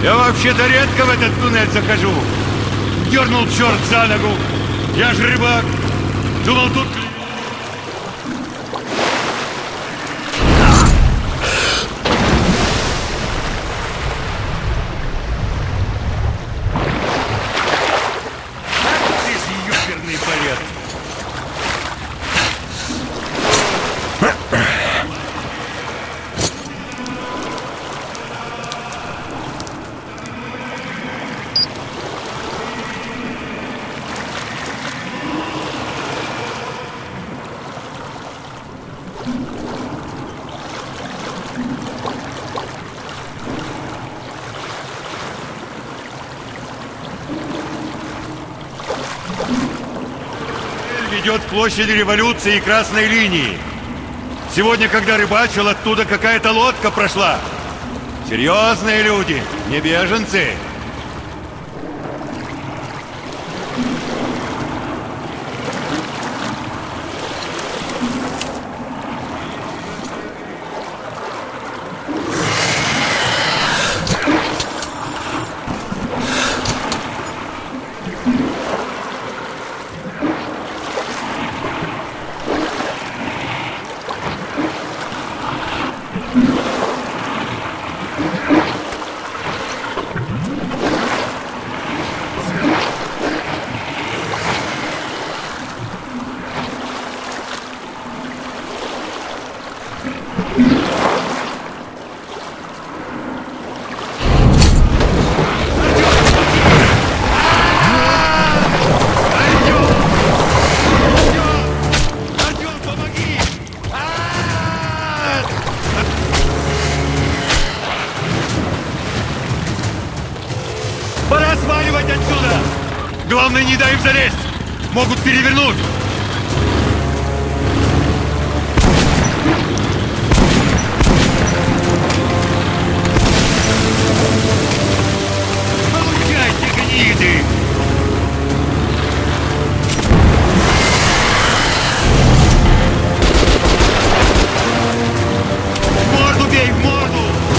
Я вообще-то редко в этот туннель захожу. Дернул черт за ногу. Я же рыбак. Думал, тут... Ведет к площади Революции и Красной линии. Сегодня, когда рыбачил, оттуда какая-то лодка прошла. Серьезные люди, не беженцы. Пора сваливать отсюда! Главное, не дай им залезть! Могут перевернуть! Получайте, гниды! В морду бей, в морду!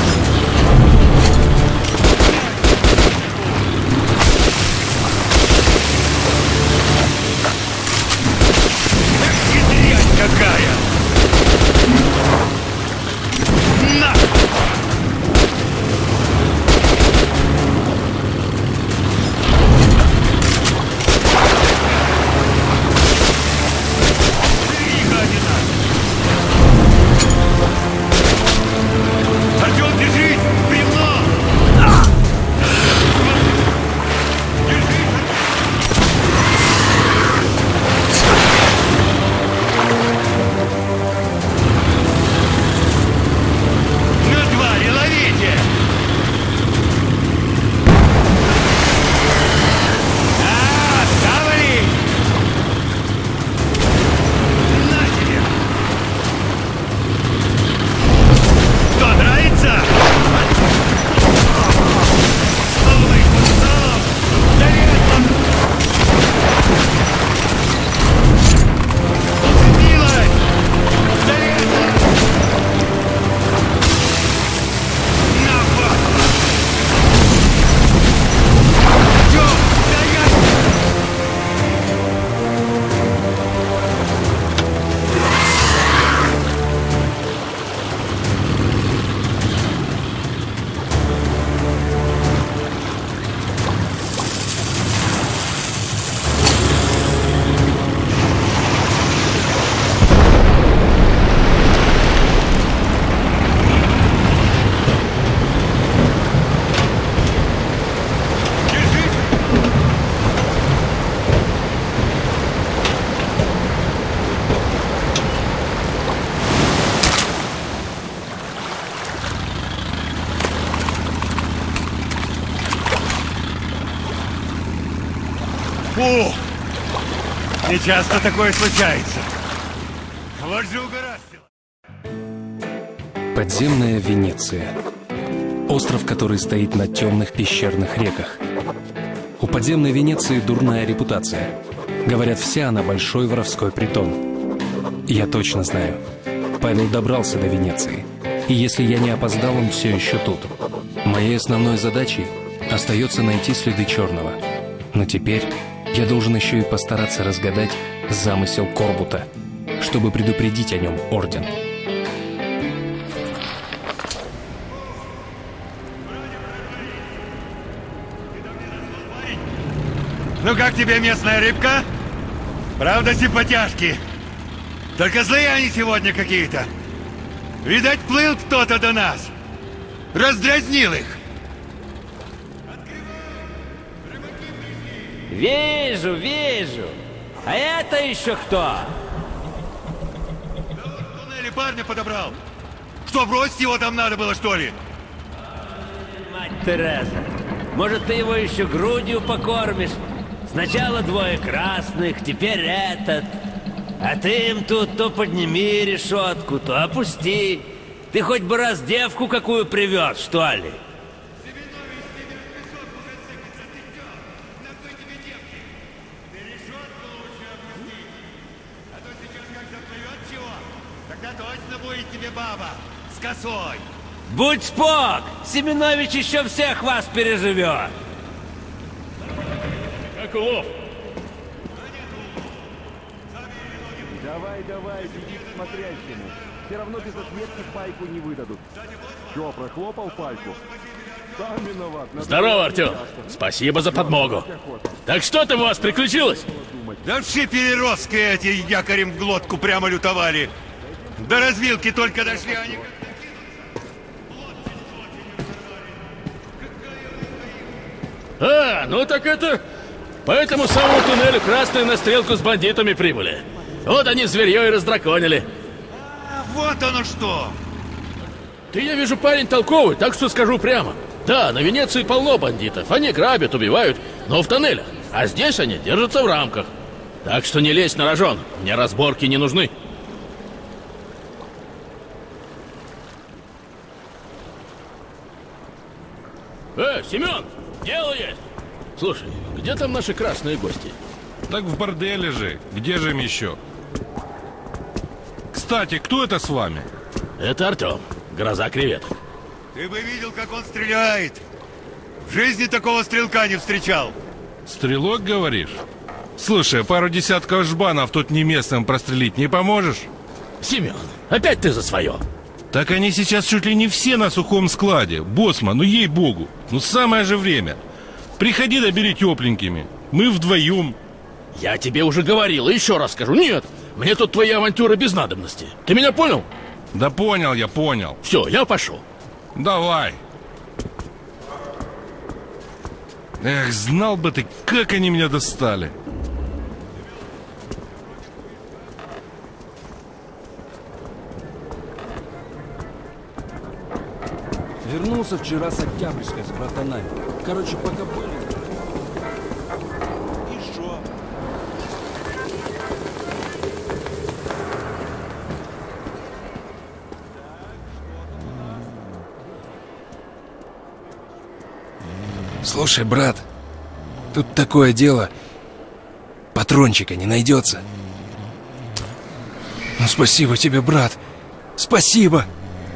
Какая? На! Артем, держись! Бревно! Фу! Не часто такое случается. Вот же угораздило. Подземная Венеция. Остров, который стоит на темных пещерных реках. У подземной Венеции дурная репутация. Говорят, вся она большой воровской притон. Я точно знаю. Павел добрался до Венеции. И если я не опоздал, он все еще тут. Моей основной задачей остается найти следы Черного. Но теперь я должен еще и постараться разгадать замысел Корбута, чтобы предупредить о нем Орден. Ну как тебе местная рыбка? Правда, симпатяшки. Только злые они сегодня какие-то. Видать, плыл кто-то до нас. Раздразнил их. Вижу, вижу. А это еще кто? Да вот в туннеле парня подобрал. Что, бросить его там надо было, что ли? Мать Тереза, может, ты его еще грудью покормишь? Сначала двое красных, теперь этот. А ты им тут то подними решетку, то опусти. Ты хоть бы раз девку какую привез, что ли? Тогда точно будет тебе баба с косой. Будь спок! Семенович еще всех вас переживет! Как улов? Давай, беги к смотрящему. Все равно без отметки пайку не выдадут. Че, прохлопал пайку? Сам виноват. Здорово, Артем. Спасибо за подмогу. Так что там у вас приключилось? Да все переростки эти якорем в глотку прямо лютовали. До развилки только дошли они. А, ну так это... По этому самому туннелю красные на стрелку с бандитами прибыли. Вот они зверье и раздраконили. А вот оно что! Ты, я вижу, парень толковый, так что скажу прямо. Да, на Венеции полно бандитов. Они грабят, убивают, но в тоннелях. А здесь они держатся в рамках. Так что не лезь на рожон. Мне разборки не нужны. Семен, дело есть. Слушай, где там наши красные гости? Так в борделе же. Где же им еще? Кстати, кто это с вами? Это Артем, гроза креветок. Ты бы видел, как он стреляет. В жизни такого стрелка не встречал. Стрелок, говоришь? Слушай, пару десятков жбанов тут не местным прострелить не поможешь? Семен, опять ты за свое. Так они сейчас чуть ли не все на сухом складе. Боцман, ну ей-богу. Ну самое же время. Приходи да бери тепленькими. Мы вдвоем. Я тебе уже говорил, и еще раз скажу. Нет, мне тут твои авантюры без надобности. Ты меня понял? Да понял я, понял. Все, я пошел. Давай. Эх, знал бы ты, как они меня достали. Вернулся вчера с Октябрьской с братанами. Короче, пока были... И шо? Слушай, брат, тут такое дело. Патрончика не найдется. Ну, спасибо тебе, брат. Спасибо.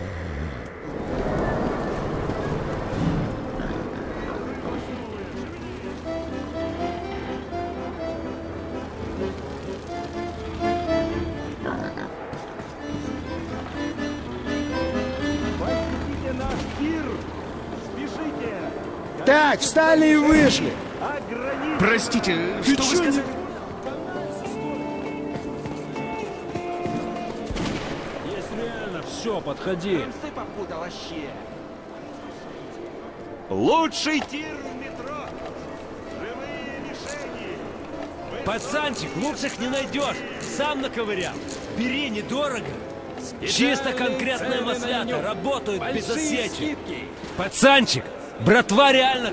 Так, встали и вышли. Простите, что вы сказали? Есть реально, все, подходи. Ты попутал вообще. Лучший тир в метро. Живые мишени. Пацанчик, лучших не найдешь. Сам наковырял. Бери, недорого. Чисто конкретная маслята. Работают без засечек. Пацанчик, братва реально...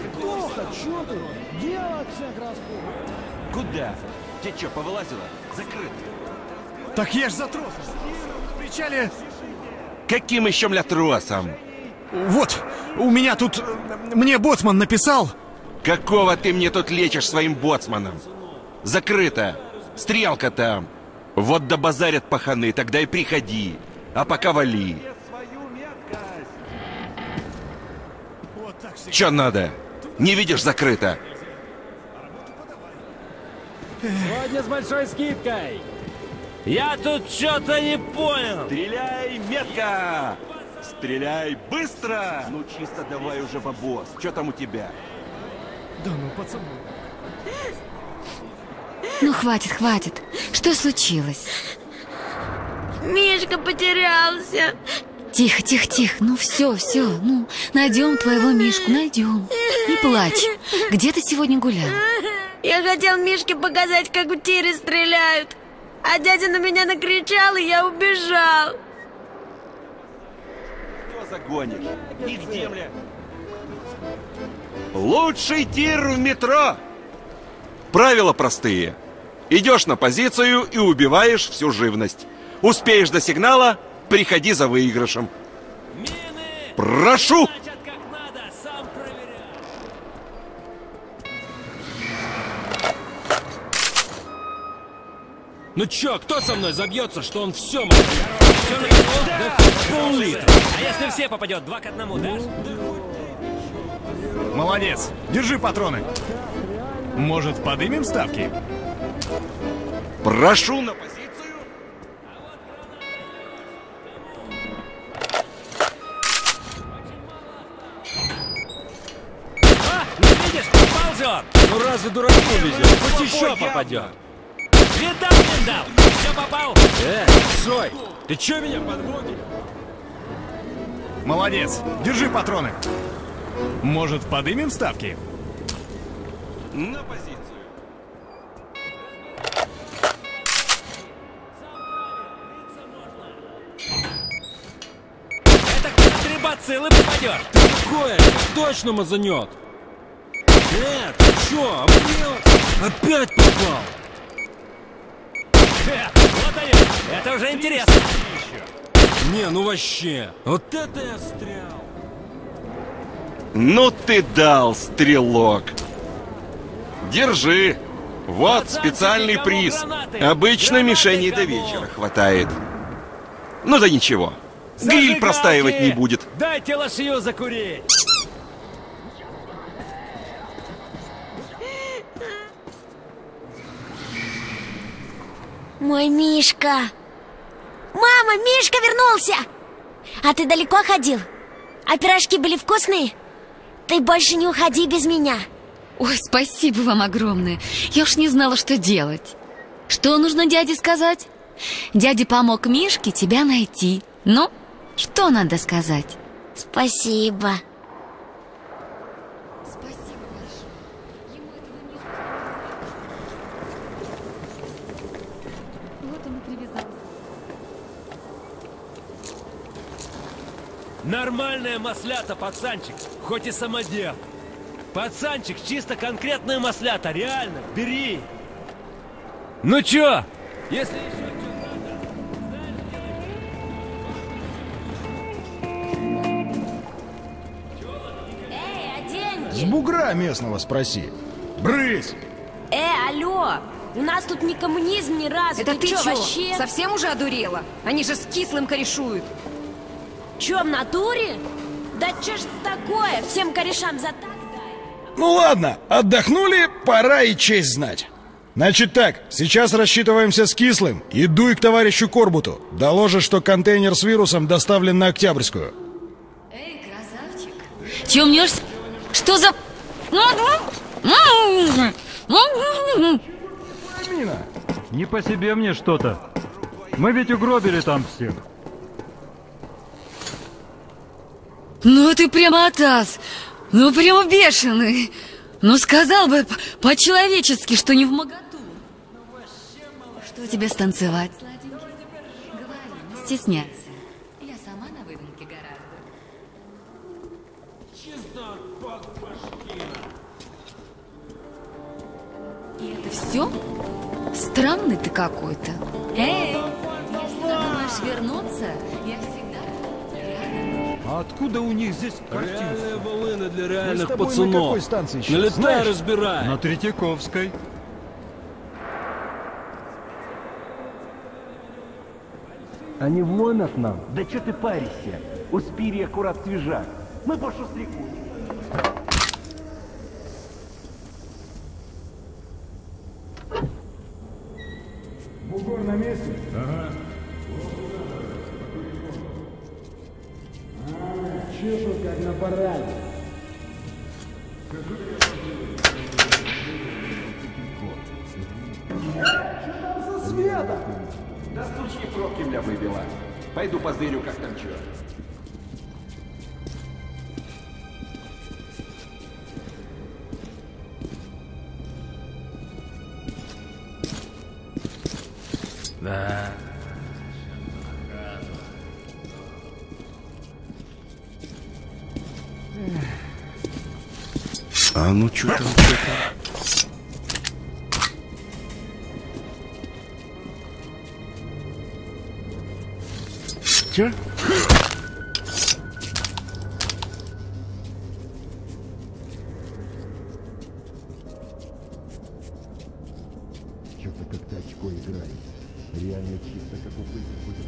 Куда? Тебе что, повылазило? Закрыто. Так я ж за тросом. В причале... Каким еще, мля, тросом? Вот, у меня тут... Мне боцман написал... Какого ты мне тут лечишь своим боцманом? Закрыто. Стрелка там. Вот добазарят паханы, тогда и приходи. А пока вали. Вот Чё надо? Не видишь, закрыто. Сегодня с большой скидкой. Я тут что-то не понял. Стреляй метко! Стреляй быстро! Ну чисто давай уже, бабос. Что там у тебя? Да ну, пацаны. Ну, хватит, хватит. Что случилось? Мишка потерялся. Тихо, тихо, тихо. Ну, все. Ну, найдем твоего Мишку, найдем. Не плачь. Где ты сегодня гулял? Я хотел Мишке показать, как в тире стреляют. А дядя на меня накричал, и я убежал. Что загонишь? И где, бля? Лучший тир в метро! Правила простые. Идешь на позицию и убиваешь всю живность. Успеешь до сигнала, приходи за выигрышем. Прошу! Ну чё, кто со мной забьется, что он все Пол-литра. А если все попадет, 2 к 1, да? Молодец. Держи патроны. Может, подымем ставки? Прошу на позицию. Ну видишь, попал же он. Ну разве дураку везет? Хоть еще попадет. Видал, не дал. Все попал. Стой! Ты чё меня подводишь? Молодец. Держи патроны. Может, подымем ставки? На позицию. Это кто на 3 бациллы попадет. Какое? Точно мазанет! Ты чё, обрёт? Опять попал! Вот они. Это уже интересно. Не, ну вообще! Вот это я встрял! Ну ты дал, стрелок. Держи. Вот Пацанчики, специальный кому приз. гранаты? Обычно Гранаты мишеней до кому? вечера хватает. Ну да ничего. Гриль Зажигалки! простаивать не будет. Дайте лошью закурить. Мой Мишка. Мама, Мишка вернулся. А ты далеко ходил? А пирожки были вкусные? Ты больше не уходи без меня. Ой, спасибо вам огромное. Я уж не знала, что делать. Что нужно дяде сказать? Дядя помог Мишке тебя найти. Ну, что надо сказать? Спасибо. Спасибо большое. Ему этого Мишку... Вот он и привязался. Нормальная маслята, пацанчик. Хоть и самодел. Пацанчик, чисто конкретная маслята. Реально, бери. Ну чё? Если еще что надо, Эй, а деньги? С бугра местного спроси. Брысь! Алло, у нас тут не коммунизм ни разу. Это ты чё, чё? вообще? Совсем уже одурела? Они же с кислым корешуют. Чё, в натуре? Да чё ж такое? Всем корешам за так дай. Ну ладно, отдохнули, пора и честь знать. Значит так, сейчас рассчитываемся с Кислым и дуй к товарищу Корбуту. Доложишь, что контейнер с вирусом доставлен на Октябрьскую. Эй, красавчик. Чё мнешься? Что за... Мина, не по себе мне что-то. Мы ведь угробили там всех. Ну ты прямо атас. Ну прямо бешеный. Ну сказал бы по-человечески, что не вмоготу. Что тебе станцевать, сладенький? Говори, не стесняйся. Я сама на выдумке гораздо. И это все? Странный ты какой-то. Эй, если надумаешь вернуться, я всегда рядом. А откуда у них здесь картинки? Реальные волыны для Мы с реальных тобой на пацанов. какой станции сейчас, Налетай, знаешь? разбирай. На Третьяковской. Они вломят нам? Да что ты паришься? Успіри аккурат свежак. Мы по шустряку. Бугор на месте? Ага. Чешут, как на параде. Что там со светом? Да сучки пробки меня выбила. Пойду позырю, как там чё. Да. А ну чё там, Чё? Что-то как-то очко играет. Реально чисто как упыль какой-то.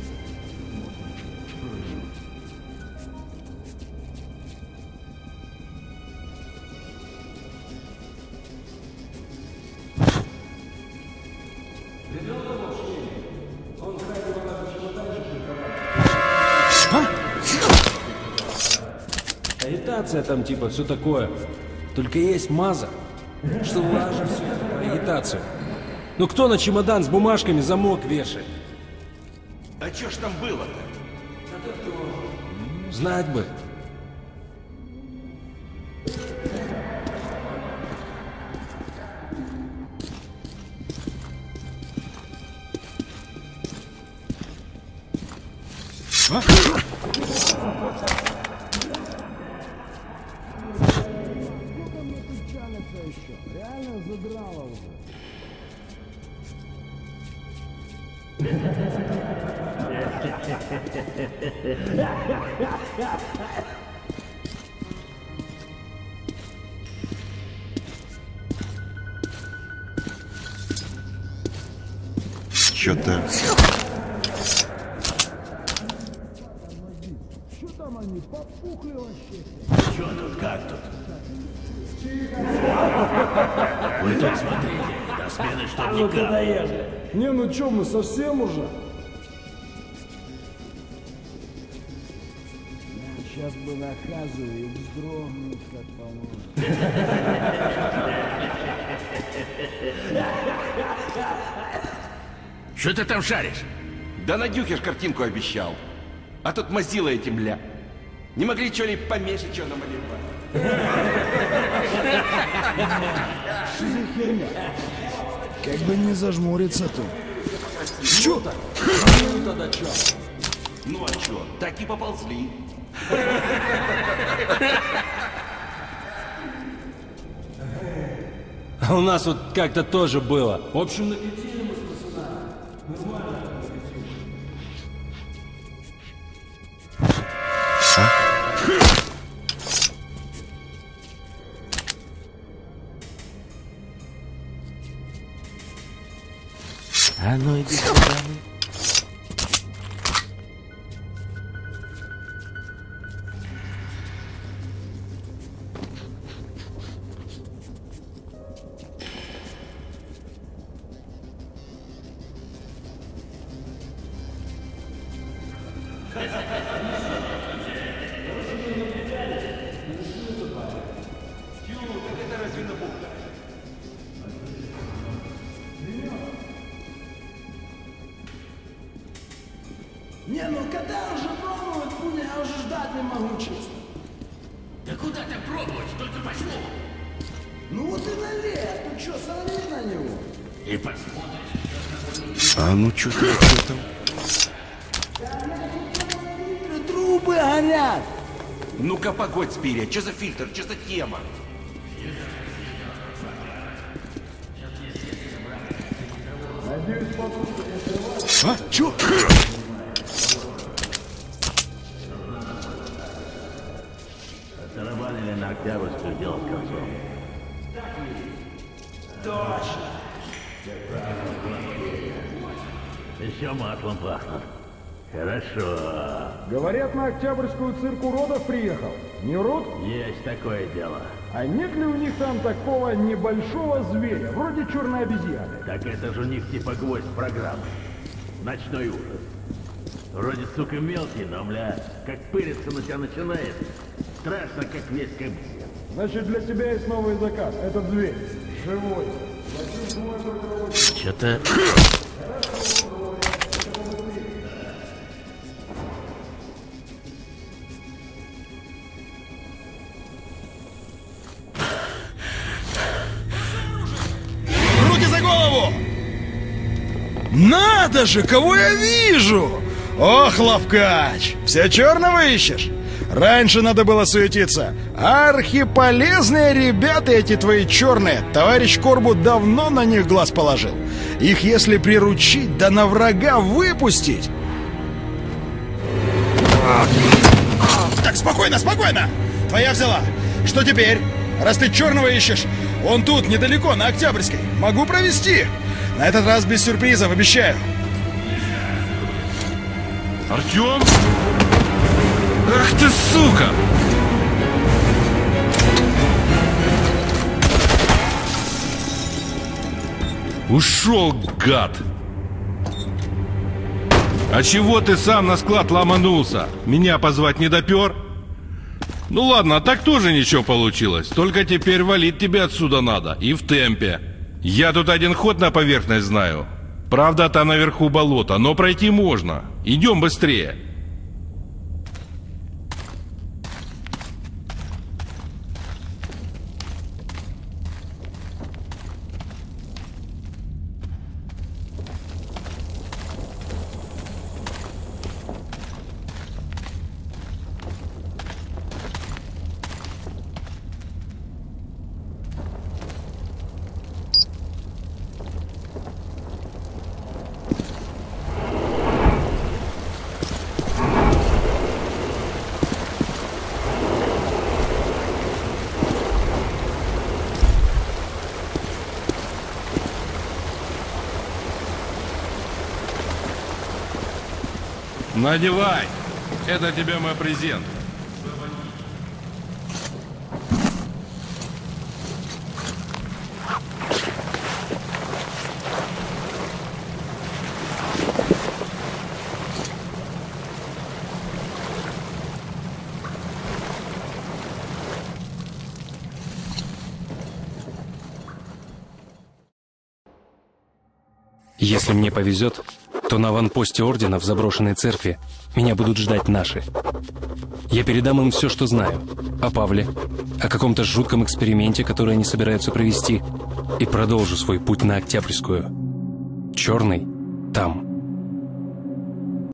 Агитация там типа, все такое. Только есть маза, что лажа все это про агитацию. Ну кто на чемодан с бумажками замок вешает? А чё ж там было-то? Знать бы. Реально задрало уже. Чё-то... Что там они, попухли вообще? Чё тут, как тут? Вы тут смотрите, до смены чтоб не капало. Не, ну чё, мы совсем уже? Сейчас бы наказываю и вздрогнуть, как положено. Что ты там шаришь? Да Надюхе ж картинку обещал. А тут мазила этим ля. Не могли что ли поменьше чё намалевать? Что за херня? Как бы не зажмуриться тут. Чё так? Ну тогда чё? Ну а чё, так и поползли. А у нас вот как-то тоже было. В общем, накатили мы с пацанами. Нормально. А ну иди сюда. Не, ну когда уже пробовать будем, я уже ждать не могу, честно. Да куда ты пробовать, только возьму. Ну вот и налей, ну чё, сорви на него. И посмотришь. А ну чё там? Трубы горят. Ну-ка погодь, Спирия, что за фильтр, что за тема? А? Чё? Тарабанили на Октябрьскую, дело с концом. Точно. Еще маслом пахнет. Хорошо. Говорят, на Октябрьскую цирк уродов приехал. Не врут? Есть такое дело. А нет ли у них там такого небольшого зверя, вроде черной обезьяны? Так это же у них типа гвоздь программы. Ночной ужас. Вроде, сука, мелкий, но, бля, как пыриться на тебя начинает. Страшно, как весь кабзет. Значит, для тебя есть новый заказ. Этот зверь. Живой. Что-то... Руки за голову! Надо же, кого я вижу! Ох, Лавкач, все черного ищешь? Раньше надо было суетиться. Архиполезные ребята эти твои черные. Товарищ Корбут давно на них глаз положил. Их если приручить, да на врага выпустить. Так, спокойно, спокойно! Твоя взяла. Что теперь? Раз ты черного ищешь, он тут, недалеко, на Октябрьской. Могу провести. На этот раз без сюрпризов, обещаю. Артем? Ах ты, сука! Ушел, гад! А чего ты сам на склад ломанулся? Меня позвать не допер? Ну ладно, так тоже ничего получилось. Только теперь валить тебе отсюда надо. И в темпе. Я тут один ход на поверхность знаю. Правда, там наверху болото, но пройти можно. Идем быстрее. Надевай! Это тебе мой презент. Если мне повезет, то на аванпосте Ордена в заброшенной церкви меня будут ждать наши. Я передам им все, что знаю. О Павле, о каком-то жутком эксперименте, который они собираются провести, и продолжу свой путь на Октябрьскую. Черный там.